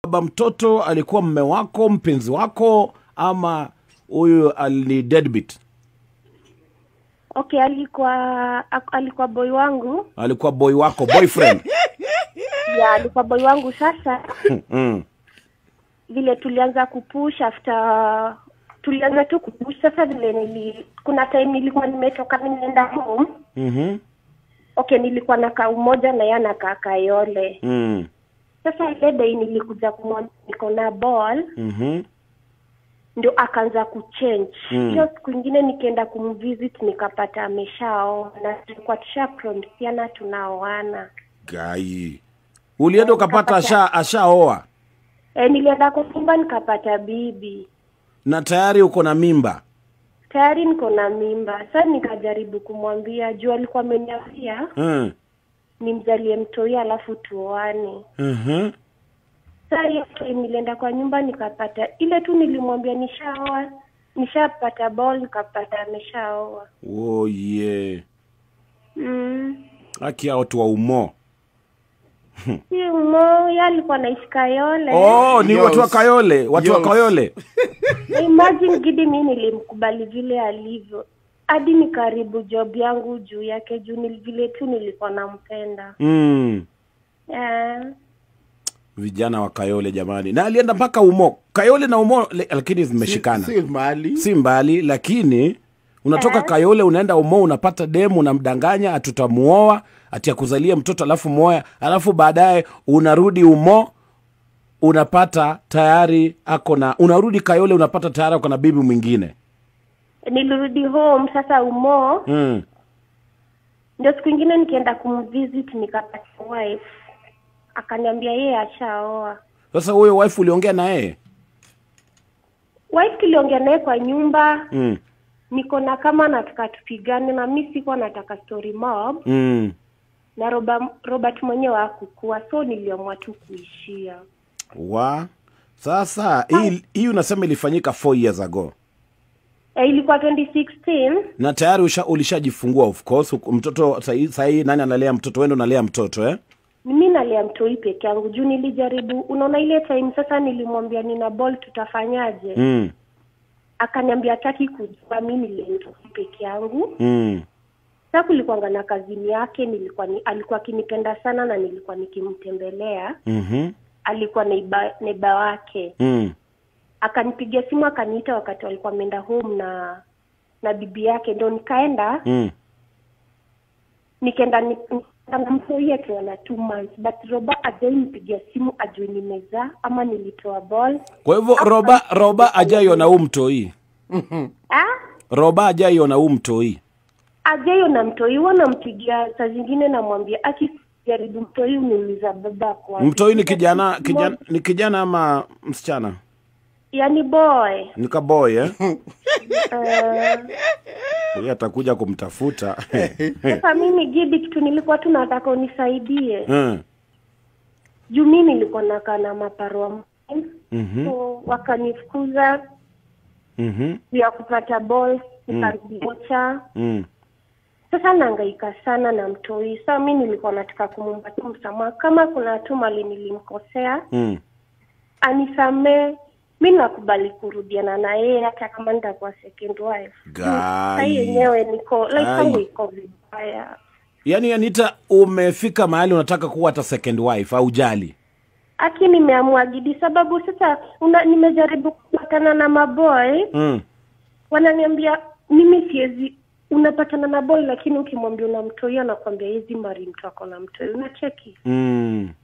Baba mtoto alikuwa mume wako, mpenzi wako, ama huyu ni deadbeat? Okay, alikuwa boy wangu. Alikuwa boy wako, boyfriend? Yeah, alikuwa boy wangu. Sasa vile tulianza kupush after tulianza tu kupush. Sasa vile kuna time nilikuwa nimetoka ninaenda home. Okay, nilikuwa na kaa umoja na yana Kayole. Sasa ile day nilikuja kumwambia niko na ball. Ndio akaanza kuchange. Hiyo siku nyingine nikaenda kumvisit nikapata ameshao na tulikuwa tushapromise tunaoana. Gai. Ulienda ukapata ashaoa? Nilienda kwa nyumba nikapata bibi. Na tayari uko na mimba? Tayari niko na mimba. Sasa nikajaribu kumwambia juu alikuwa ameniambia nimzalie mtoi alafu tuoane. Sasa nilienda kwa nyumba nikapata ile tu nilimwambia nishapata ball nikapata ameshaoa. Oh yeah. Haki ya watu wa umo. Si umo, yeye alikuwa anaishi Kayole. Oh, ni watu wa Kayole, watu wa Kayole. Imagine Gidi mimi nilimkubali vile alivyo. Hadi ni karibu job yangu juu yake juu vile tu nilikuwa nampenda. Vijana wa Kayole jamani. Na alienda mpaka umo. Kayole na umo lakini zimeshikana. Si mbali lakini unatoka Kayole unaenda umo unapata demu unamdanganya atutamuoa ati akuzalia mtoto alafu moya alafu baadaye unarudi umo unapata tayari unarudi Kayole unapata tayari ako na bibi mwingine. Nilirudi home sasa umo. Ndio siku nyingine nikienda kumvisit nikapata wife. Akaniambia yeye ashaoa. Sasa huyo wife uliongea na yeye? Wife tuliongea naye kwa nyumba. Niko na kama nataka tupigane na mimi siko nataka story mob. Na Robert mwenyewe hakukua so niliamua tu kuishia. Sasa hii unasema ilifanyika 4 years ago. Ilikuwa 2016. Na tayari ulishajifungua of course. Mtoto sahi nani analea mtoto? Wewe ndo unalea mtoto Mimi nalea mtoi peke yangu. Juu nilijaribu unaona ile time sasa nilimwambia nina ball tutafanyaje? Akaniambia hataki kujua mimi nilea mtoi peke yangu. Sasa kulikuwa na kazini yake alikuwa akinipenda sana na nilikuwa nikimtembelea. Alikuwa neiba wake. Akanipigia simu akaniita wakati alikuwa ameenda home na bibi yake ndio nikaenda. Nikaenda na mtoi yake wana 2 months but Roba ajanipigia simu ajui nimezaa ama nilitoa ball. Kwa hivyo Roba ajaiona mtoi. Roba ajaiona mtoi. Ajaiona mtoi wanampigia saa zingine namwambia akijaribu mtoi umeuliza baba kwa. Mtoi ni kijana ama msichana? Yani boy. Nika boy Yeye atakuja kumtafuta. Sasa mimi Gidi kitu nilikuwa tu nataka unisaidie. Juu mimi nilikuwa nakaa na maparwa. So wakanifukuza. Ya kupata ball nikarudia. Sasa nahangaika sana na mtoi. Sasa mimi nilikuwa nataka kumomba tu msamaha kama kuna tu mali nilimkosea. Anisamee. Mimi nakubali kurudiana na yeye hata kama nitakuwa second wife. Sasa yenyewe niko vibaya. Yaani Anita umefika mahali unataka kuwa hata second wife au jali? Aki nimeamua Gidi sababu sasa nimejaribu kupatana na maboy. Wananiambia mimi siwezi unapatana na boy lakini ukimwambia unamtoia anakuambia hizi mari mtu ako na mtoi unacheki.